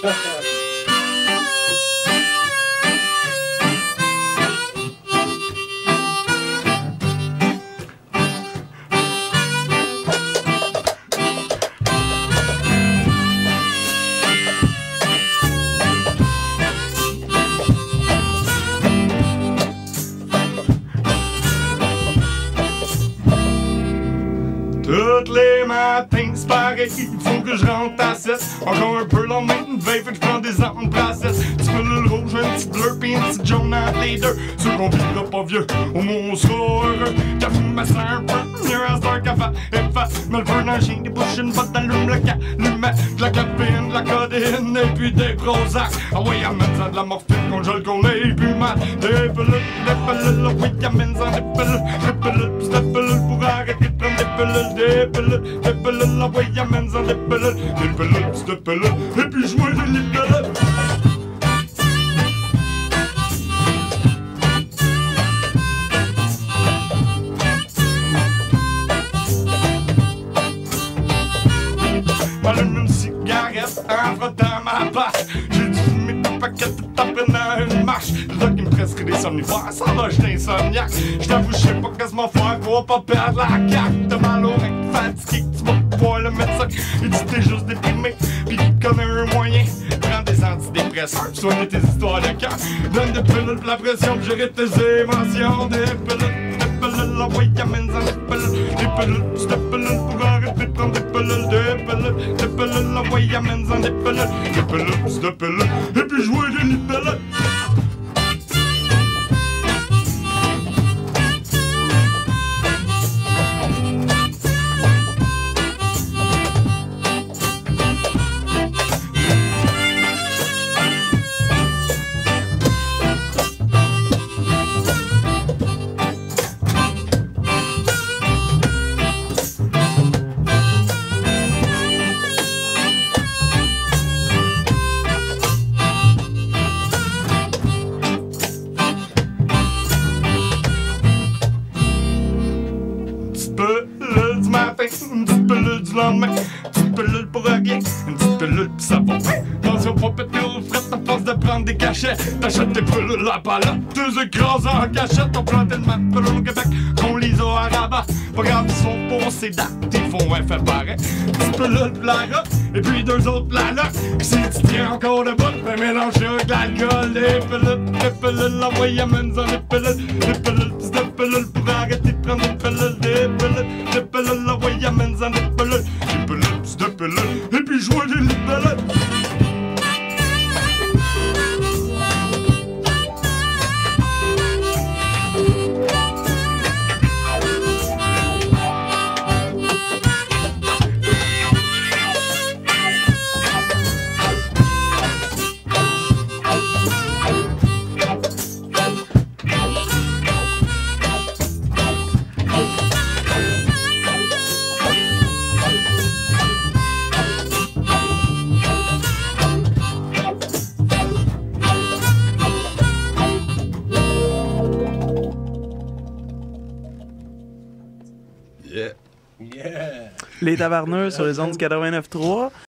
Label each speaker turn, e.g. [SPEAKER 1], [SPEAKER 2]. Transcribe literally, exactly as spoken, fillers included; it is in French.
[SPEAKER 1] Tous les matins c'est pareil, il faut que je rentre à sept. Encore un peu le lendemain, une veille, fait que je prends des antipracesses. Petit pelule rouge, un petit bleu, pis une petite jaune entre les deux. Ceux qu'on vivra pas vieux, au moins on sera heureux. Qu'a fou ma sœur un peu, mieux à cette heure qu'à faire efface. Mais le feu dans le chien, des bouches, une botte d'allume, le calumet. De la caféine, de la codéine, et puis des Prozac. Ah oui, amène ça de la morphine, qu'on gèle qu'on ait plus mal. Des pelules, des pelules, ah oui, amène ça des pelules. Des pelules, pis des pelules pour arrêter de prendre des pelules. Des pelules, des pelules, ah oui, amène ça des pelules. Des pelules, pis des pelules, et puis jouer des libellés. M'allume une cigarette en frottant ma passe. J'ai dû fumer deux paquets tout en prenant une marche. Le doc il me prescrit des somnifères, ça va, j'étais insomniaque. J't'avoue, j'sais pas quasiment faire pour pas perdre la carte. T'as mal au rein, fatigué, tu vas voir le médecin. Il dit t'es juste déprimé, pis qu'il connaît un moyen. Prends des antidépresseurs, soigne tes histoires de cœur. Donne des pilules pour la pression, pis gérer tes émotions. Des pilules, des pilules, envoie amène-en des pilules. Des pilules, pis des pilules pour arrêter de prendre des pilules. Des pilules, des pilules, envoie amène-en des pilules. Des pilules, pis des pilules, et puis jouer des libellés. Pelule du matin, une petite pelule du lendemain, une petite pelule pour rien, une petite pelule pis ça va bien. Attention pas péter aux frettes à force de prendre des cachets. T'achètes tes pelules à palette, deux écrases en cachette. On prend tellement de pelules au Québec qu'on les a à rabat. Pas grave, ils sont pas ces dates, ils font un fait pareil. Petite pelule pis la rock, et puis deux autres la lock. Si tu tiens encore debout, ben mélange avec l'alcool. Des pelules, des pelules, envoyez amène-en des pelules. Des pelules pis des pelules pour arrêter de prendre des pelules. Des pelules, des pelules, envoyez amène-en des pelules. Des pelules pis des pelules, et puis jouer des libellés.
[SPEAKER 2] Yeah.
[SPEAKER 3] Les Taverneux sur les ondes du quatre-vingt-neuf trois.